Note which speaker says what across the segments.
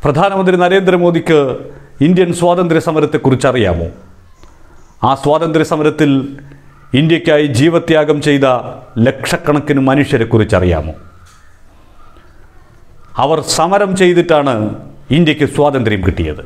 Speaker 1: പ്രധാനമന്ത്രി നരേന്ദ്രമോദിക്ക് ഇന്ത്യൻ സ്വാതന്ത്ര്യ സമരത്തെക്കുറിച്ച് അറിയാമോ? ആ സ്വാതന്ത്ര്യ സമരത്തിൽ ഇന്ത്യക്കായി ജീവത്യാഗം ചെയ്ത ലക്ഷക്കണക്കിന് മനുഷ്യരെക്കുറിച്ച് അറിയാമോ? അവർ സമരം ചെയ്തിട്ടാണ് ഇന്ത്യക്ക് സ്വാതന്ത്ര്യം കിട്ടിയത്.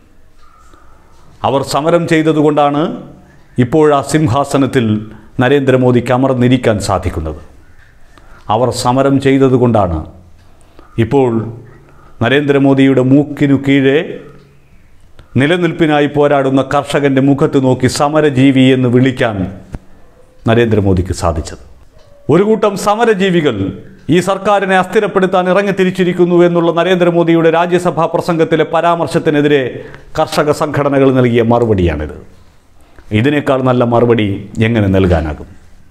Speaker 1: അവർ സമരം ചെയ്തതുകൊണ്ടാണ് ഇപ്പോഴാ സിംഹാസനത്തിൽ നരേന്ദ്രമോദിക്ക് അമർന്നിരിക്കാൻ സാധിക്കുന്നത്. അവർ സമരം ചെയ്തതുകൊണ്ടാണ് ഇപ്പോൾ നരേന്ദ്രമോദിയുടെ മൂക്കിനു കീഴെ നിലനിൽപ്പിനായി പോരാടുന്ന കർഷകൻ്റെ മുഖത്ത് നോക്കി സമരജീവി എന്ന് വിളിക്കാൻ നരേന്ദ്രമോദിക്ക് സാധിച്ചത്. ഒരു കൂട്ടം സമരജീവികൾ ഈ സർക്കാരിനെ അസ്ഥിരപ്പെടുത്താൻ ഇറങ്ങിത്തിരിച്ചിരിക്കുന്നു എന്നുള്ള നരേന്ദ്രമോദിയുടെ രാജ്യസഭാ പ്രസംഗത്തിലെ പരാമർശത്തിനെതിരെ കർഷക സംഘടനകൾ നൽകിയ മറുപടിയാണിത്. ഇതിനേക്കാൾ നല്ല മറുപടി എങ്ങനെ നൽകാനാകും?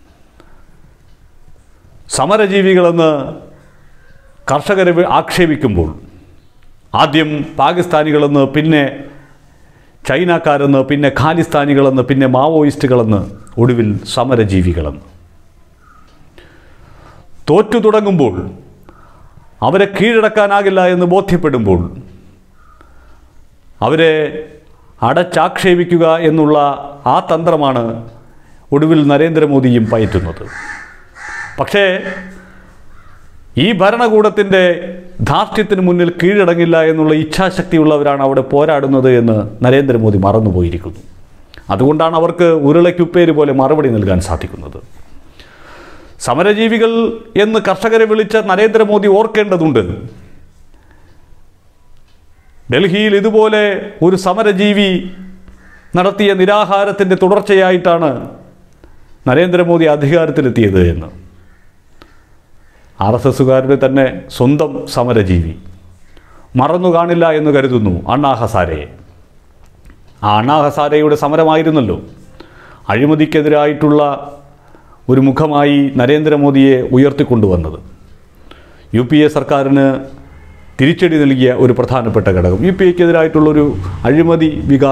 Speaker 1: സമരജീവികളെന്ന് കർഷകരെ ആക്ഷേപിക്കുമ്പോൾ ആദ്യം പാകിസ്ഥാനികളെന്ന്, പിന്നെ ചൈനക്കാരെന്ന്, പിന്നെ ഖാലിസ്ഥാനികളെന്ന്, പിന്നെ മാവോയിസ്റ്റുകളെന്ന്, ഒടുവിൽ സമരജീവികളെന്ന്. തോറ്റു തുടങ്ങുമ്പോൾ, അവരെ കീഴടക്കാനാകില്ല എന്ന് ബോധ്യപ്പെടുമ്പോൾ അവരെ അടച്ചാക്ഷേപിക്കുക എന്നുള്ള ആ തന്ത്രമാണ് ഒടുവിൽ നരേന്ദ്രമോദിയും പയറ്റുന്നത്. പക്ഷേ ഈ ഭരണകൂടത്തിൻ്റെ ധാർഷ്ട്യത്തിന് മുന്നിൽ കീഴടങ്ങില്ല എന്നുള്ള ഇച്ഛാശക്തിയുള്ളവരാണ് അവിടെ പോരാടുന്നത് എന്ന് നരേന്ദ്രമോദി മറന്നുപോയിരിക്കുന്നു. അതുകൊണ്ടാണ് അവർക്ക് ഉരുളയ്ക്കുപ്പേര് പോലെ മറുപടി നൽകാൻ സാധിക്കുന്നത്. സമരജീവികൾ എന്ന് കർഷകരെ വിളിച്ച നരേന്ദ്രമോദി ഓർക്കേണ്ടതുണ്ട്, ഡൽഹിയിൽ ഇതുപോലെ ഒരു സമരജീവി നടത്തിയ നിരാഹാരത്തിൻ്റെ തുടർച്ചയായിട്ടാണ് നരേന്ദ്രമോദി അധികാരത്തിലെത്തിയത് എന്ന്. RSSകാരുടെ തന്നെ സ്വന്തം സമരജീവി മറന്നു കാണില്ല എന്ന് കരുതുന്നു അണ്ണാ ഹസാരയെ. ആ അണ്ണാ ഹസാരയുടെ സമരമായിരുന്നല്ലോ അഴിമതിക്കെതിരായിട്ടുള്ള ഒരു മുഖമായി നരേന്ദ്രമോദിയെ ഉയർത്തിക്കൊണ്ടുവന്നത്. UPA സർക്കാരിന് തിരിച്ചടി നൽകിയ ഒരു പ്രധാനപ്പെട്ട ഘടകം, UPAക്കെതിരായിട്ടുള്ളൊരു അഴിമതി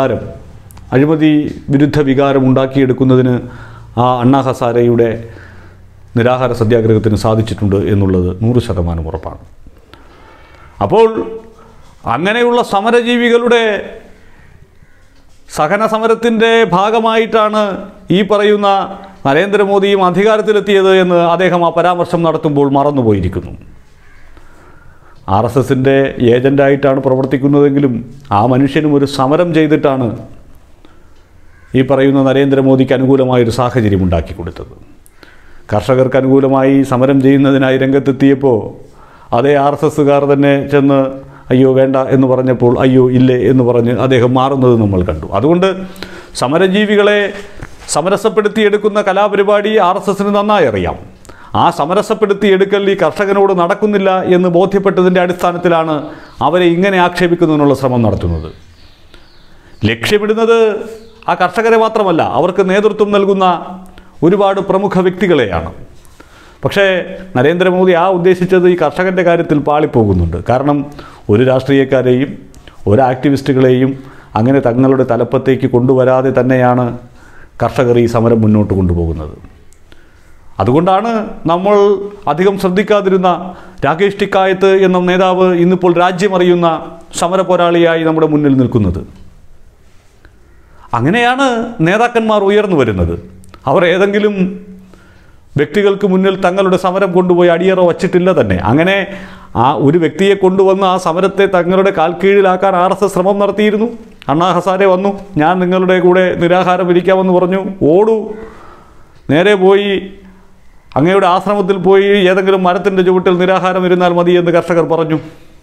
Speaker 1: വിരുദ്ധ വികാരം ഉണ്ടാക്കിയെടുക്കുന്നതിന് ആ അണ്ണാ ഹസാരയുടെ നിരാഹാര സത്യാഗ്രഹത്തിന് സാധിച്ചിട്ടുണ്ട് എന്നുള്ളത് 100% ഉറപ്പാണ്. അപ്പോൾ അങ്ങനെയുള്ള സമരജീവികളുടെ സഹന സമരത്തിൻ്റെ ഭാഗമായിട്ടാണ് ഈ പറയുന്ന നരേന്ദ്രമോദിയും അധികാരത്തിലെത്തിയത് എന്ന് അദ്ദേഹം ആ പരാമർശം നടത്തുമ്പോൾ മറന്നുപോയിരിക്കുന്നു. RSSൻ്റെ ഏജൻ്റായിട്ടാണ് പ്രവർത്തിക്കുന്നതെങ്കിലും ആ മനുഷ്യനും ഒരു സമരം ചെയ്തിട്ടാണ് ഈ പറയുന്ന നരേന്ദ്രമോദിക്ക് അനുകൂലമായൊരു സാഹചര്യം ഉണ്ടാക്കി കൊടുത്തത്. കർഷകർക്ക് അനുകൂലമായി സമരം ചെയ്യുന്നതിനായി രംഗത്തെത്തിയപ്പോൾ അതേ RSSകാർ തന്നെ ചെന്ന് അയ്യോ വേണ്ട എന്ന് പറഞ്ഞപ്പോൾ അയ്യോ ഇല്ലേ എന്ന് പറഞ്ഞ് അദ്ദേഹം മാറുന്നത് നമ്മൾ കണ്ടു. അതുകൊണ്ട് സമരജീവികളെ സമരസപ്പെടുത്തിയെടുക്കുന്ന കലാപരിപാടി RSSന് നന്നായി അറിയാം. ആ സമരസപ്പെടുത്തിയെടുക്കൽ ഈ കർഷകനോട് നടക്കുന്നില്ല എന്ന് ബോധ്യപ്പെട്ടതിൻ്റെ അടിസ്ഥാനത്തിലാണ് അവരെ ഇങ്ങനെ ആക്ഷേപിക്കുന്നതിനുള്ള ശ്രമം നടത്തുന്നത്. ലക്ഷ്യമിടുന്നത് ആ കർഷകരെ മാത്രമല്ല, അവർക്ക് നേതൃത്വം നൽകുന്ന ഒരുപാട് പ്രമുഖ വ്യക്തികളെയാണ്. പക്ഷേ നരേന്ദ്രമോദി ഉദ്ദേശിച്ചത് ഈ കർഷകൻ്റെ കാര്യത്തിൽ പാളിപ്പോകുന്നുണ്ട്. കാരണം ഒരു രാഷ്ട്രീയക്കാരെയും ഒരു ആക്ടിവിസ്റ്റുകളെയും അങ്ങനെ തങ്ങളുടെ തലപ്പത്തേക്ക് കൊണ്ടുവരാതെ തന്നെയാണ് കർഷകർ ഈ സമരം മുന്നോട്ട് കൊണ്ടുപോകുന്നത്. അതുകൊണ്ടാണ് നമ്മൾ അധികം ശ്രദ്ധിക്കാതിരുന്ന രാകേഷ് ടിക്കായത്ത് എന്ന നേതാവ് ഇന്നിപ്പോൾ രാജ്യമറിയുന്ന സമര പോരാളിയായി നമ്മുടെ മുന്നിൽ നിൽക്കുന്നത്. അങ്ങനെയാണ് നേതാക്കന്മാർ ഉയർന്നു വരുന്നത്. അവർ ഏതെങ്കിലും വ്യക്തികൾക്ക് മുന്നിൽ തങ്ങളുടെ സമരം കൊണ്ടുപോയി അടിയറ വച്ചിട്ടില്ല തന്നെ. അങ്ങനെ ആ ഒരു വ്യക്തിയെ കൊണ്ടുവന്ന് ആ സമരത്തെ തങ്ങളുടെ കാൽക്കീഴിലാക്കാൻ RSS ശ്രമം നടത്തിയിരുന്നു. അണ്ണാ ഹസാരെ വന്നു, ഞാൻ നിങ്ങളുടെ കൂടെ നിരാഹാരം ഇരിക്കാമെന്ന് പറഞ്ഞു. ഓടൂ, നേരെ പോയി അങ്ങയുടെ ആശ്രമത്തിൽ പോയി ഏതെങ്കിലും മരത്തിൻ്റെ ചുവട്ടിൽ നിരാഹാരം ഇരുന്നാൽ മതി എന്ന് കർഷകർ പറഞ്ഞു.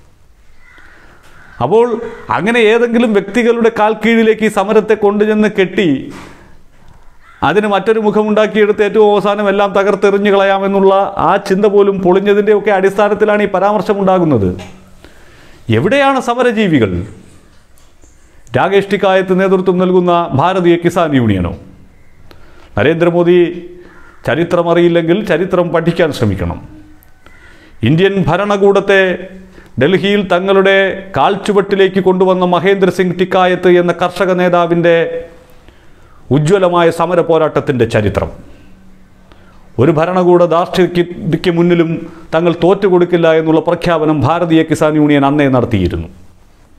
Speaker 1: അപ്പോൾ അങ്ങനെ ഏതെങ്കിലും വ്യക്തികളുടെ കാൽക്കീഴിലേക്ക് ഈ സമരത്തെ കൊണ്ടുചെന്ന് കെട്ടി അതിന് മറ്റൊരു മുഖമുണ്ടാക്കിയെടുത്ത് ഏറ്റവും അവസാനം എല്ലാം തകർത്തെറിഞ്ഞു കളയാമെന്നുള്ള ആ ചിന്ത പോലും പൊളിഞ്ഞതിൻ്റെയൊക്കെ അടിസ്ഥാനത്തിലാണ് ഈ പരാമർശമുണ്ടാകുന്നത്. എവിടെയാണ് സമരജീവികൾ? രാകേഷ് ടിക്കായത്ത് നേതൃത്വം നൽകുന്ന ഭാരതീയ കിസാൻ യൂണിയനോ? നരേന്ദ്രമോദി ചരിത്രമറിയില്ലെങ്കിൽ ചരിത്രം പഠിക്കാൻ ശ്രമിക്കണം. ഇന്ത്യൻ ഭരണകൂടത്തെ ഡൽഹിയിൽ തങ്ങളുടെ കാൽച്ചുവട്ടിലേക്ക് കൊണ്ടുവന്ന മഹേന്ദ്ര സിംഗ് ടിക്കായത്ത് എന്ന കർഷക നേതാവിൻ്റെ ഉജ്ജ്വലമായ സമര പോരാട്ടത്തിൻ്റെ ചരിത്രം. ഒരു ഭരണകൂട ധാർഷ്ട്യക്ക് മുന്നിലും തങ്ങൾ തോറ്റുകൊടുക്കില്ല എന്നുള്ള പ്രഖ്യാപനം ഭാരതീയ കിസാൻ യൂണിയൻ അന്നേ നടത്തിയിരുന്നു.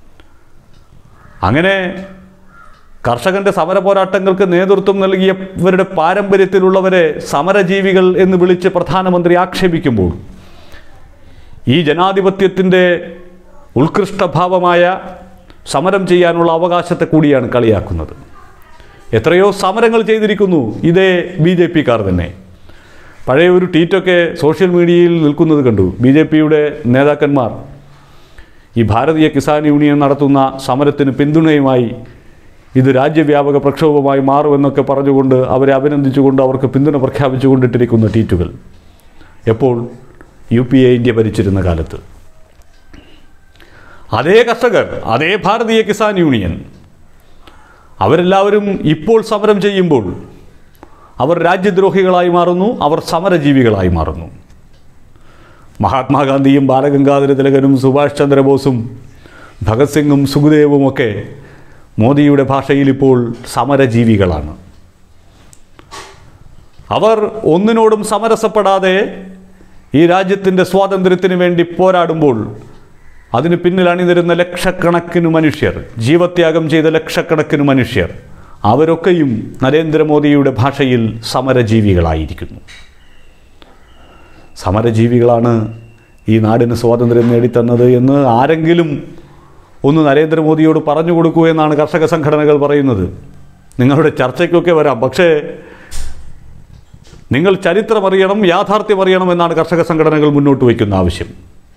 Speaker 1: അങ്ങനെ കർഷകൻ്റെ സമര പോരാട്ടങ്ങൾക്ക് നേതൃത്വം നൽകിയവരുടെ പാരമ്പര്യത്തിലുള്ളവരെ സമരജീവികൾ എന്ന് വിളിച്ച് പ്രധാനമന്ത്രി ആക്ഷേപിക്കുമ്പോൾ ഈ ജനാധിപത്യത്തിൻ്റെ ഉത്കൃഷ്ടഭാവമായ സമരം ചെയ്യാനുള്ള അവകാശത്തെ കൂടിയാണ് കളിയാക്കുന്നത്. എത്രയോ സമരങ്ങൾ ചെയ്തിരിക്കുന്നു ഇതേ BJP-ക്കാർ തന്നെ. പഴയ ഒരു ട്വീറ്റൊക്കെ സോഷ്യൽ മീഡിയയിൽ നിൽക്കുന്നത് കണ്ടു. BJP-യുടെ നേതാക്കന്മാർ ഈ ഭാരതീയ കിസാൻ യൂണിയൻ നടത്തുന്ന സമരത്തിന് പിന്തുണയുമായി ഇത് രാജ്യവ്യാപക പ്രക്ഷോഭമായി മാറുമെന്നൊക്കെ പറഞ്ഞുകൊണ്ട് അവരെ അഭിനന്ദിച്ചുകൊണ്ട് അവർക്ക് പിന്തുണ പ്രഖ്യാപിച്ചുകൊണ്ടിട്ടിരിക്കുന്ന ട്വീറ്റുകൾ. എപ്പോൾ? UPA ഇന്ത്യ ഭരിച്ചിരുന്ന കാലത്ത്. അതേ കർഷകർ, അതേ ഭാരതീയ കിസാൻ യൂണിയൻ, അവരെല്ലാവരും ഇപ്പോൾ സമരം ചെയ്യുമ്പോൾ അവർ രാജ്യദ്രോഹികളായി മാറുന്നു, അവർ സമരജീവികളായി മാറുന്നു. മഹാത്മാഗാന്ധിയും ബാലഗംഗാധര തിലകനും സുഭാഷ് ചന്ദ്രബോസും ഭഗത് സിംഗും സുഖദേവുമൊക്കെ മോദിയുടെ ഭാഷയിൽ ഇപ്പോൾ സമരജീവികളാണ്. അവർ ഒന്നിനോടും സമരസപ്പെടാതെ ഈ രാജ്യത്തിൻ്റെ സ്വാതന്ത്ര്യത്തിന് വേണ്ടി പോരാടുമ്പോൾ അതിന് പിന്നിൽ അണിനിരുന്ന ലക്ഷക്കണക്കിന് മനുഷ്യർ, ജീവത്യാഗം ചെയ്ത ലക്ഷക്കണക്കിന് മനുഷ്യർ, അവരൊക്കെയും നരേന്ദ്രമോദിയുടെ ഭാഷയിൽ സമരജീവികളായിരിക്കുന്നു. സമരജീവികളാണ് ഈ നാടിന് സ്വാതന്ത്ര്യം നേടിത്തന്നത് എന്ന് ആരെങ്കിലും ഒന്ന് നരേന്ദ്രമോദിയോട് പറഞ്ഞു കൊടുക്കൂ എന്നാണ് കർഷക സംഘടനകൾ പറയുന്നത്. നിങ്ങളുടെ ചർച്ചയ്ക്കൊക്കെ വരാം, പക്ഷേ നിങ്ങൾ ചരിത്രമറിയണം, യാഥാർത്ഥ്യമറിയണം എന്നാണ് കർഷക സംഘടനകൾ മുന്നോട്ട് വയ്ക്കുന്ന ആവശ്യം.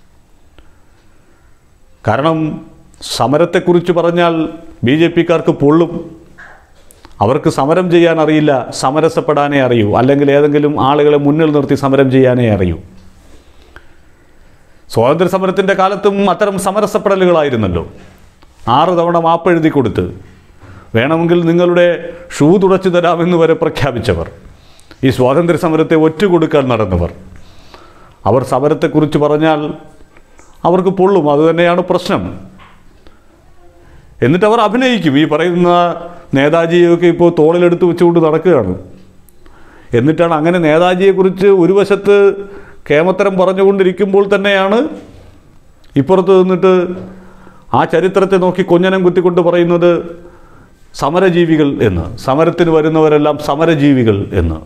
Speaker 1: കാരണം സമരത്തെക്കുറിച്ച് പറഞ്ഞാൽ BJP-ക്കാർക്ക് പൊള്ളും. അവർക്ക് സമരം ചെയ്യാൻ അറിയില്ല, സമരസപ്പെടാനേ അറിയൂ, അല്ലെങ്കിൽ ഏതെങ്കിലും ആളുകളെ മുന്നിൽ നിർത്തി സമരം ചെയ്യാനേ അറിയൂ. സ്വാതന്ത്ര്യ സമരത്തിൻ്റെ കാലത്തും അത്തരം സമരസപ്പെടലുകളായിരുന്നല്ലോ. 6 തവണ മാപ്പെഴുതി കൊടുത്ത് വേണമെങ്കിൽ നിങ്ങളുടെ ഷൂ തുടച്ചു തരാമെന്ന് വരെ പ്രഖ്യാപിച്ചവർ, ഈ സ്വാതന്ത്ര്യ സമരത്തെ ഒറ്റുകൊടുക്കാൻ നടന്നവർ, അവർ സമരത്തെക്കുറിച്ച് പറഞ്ഞാൽ അവർക്ക് പൊള്ളും. അതുതന്നെയാണ് പ്രശ്നം. എന്നിട്ട് അവർ അഭിനയിക്കും. ഈ പറയുന്ന നേതാജിയൊക്കെ ഇപ്പോൾ തോളിലെടുത്ത് വെച്ചുകൊണ്ട് നടക്കുകയാണ്. എന്നിട്ടാണ് അങ്ങനെ നേതാജിയെക്കുറിച്ച് ഒരു വശത്ത് കേമത്തരം പറഞ്ഞുകൊണ്ടിരിക്കുമ്പോൾ തന്നെയാണ് ഇപ്പുറത്ത് നിന്നിട്ട് ആ ചരിത്രത്തെ നോക്കി കൊഞ്ഞനം കുത്തിക്കൊണ്ട് പറയുന്നത് സമരജീവികൾ എന്ന്, സമരത്തിന് വരുന്നവരെല്ലാം സമരജീവികൾ എന്ന്.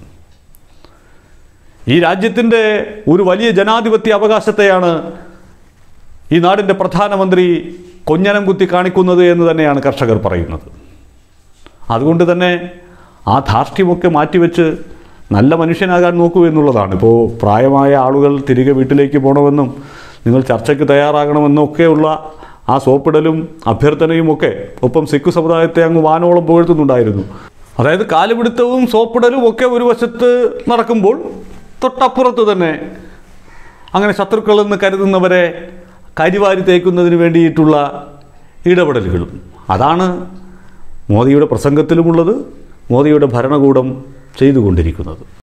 Speaker 1: ഈ രാജ്യത്തിൻ്റെ ഒരു വലിയ ജനാധിപത്യ അവകാശത്തെയാണ് ഈ നാടിൻ്റെ പ്രധാനമന്ത്രി കൊഞ്ഞനം കുത്തി കാണിക്കുന്നത് എന്ന് തന്നെയാണ് കർഷകർ പറയുന്നത്. അതുകൊണ്ട് തന്നെ ആ ധാർഷ്ട്യമൊക്കെ മാറ്റിവെച്ച് നല്ല മനുഷ്യനാകാൻ നോക്കൂ എന്നുള്ളതാണ്. ഇപ്പോൾ പ്രായമായ ആളുകൾ തിരികെ വീട്ടിലേക്ക് പോകണമെന്നും നിങ്ങൾ ചർച്ചയ്ക്ക് തയ്യാറാകണമെന്നും ഒക്കെയുള്ള ആ സോപ്പിടലും അഭ്യർത്ഥനയും ഒക്കെ ഒപ്പം സിഖ് സമുദായത്തെ അങ്ങ് വാനോളം പുകഴ്ത്തുന്നുണ്ടായിരുന്നു. അതായത് കാലുപിടുത്തവും സോപ്പിടലും ഒക്കെ ഒരു വശത്ത് നടക്കുമ്പോൾ തൊട്ടപ്പുറത്ത് തന്നെ അങ്ങനെ ശത്രുക്കളെന്ന് കരുതുന്നവരെ കരിവാരി തേക്കുന്നതിന് വേണ്ടിയിട്ടുള്ള ഇടപെടലുകളും. അതാണ് മോദിയുടെ പ്രസംഗത്തിലുമുള്ളത്, മോദിയുടെ ഭരണകൂടം ചെയ്തുകൊണ്ടിരിക്കുന്നത്.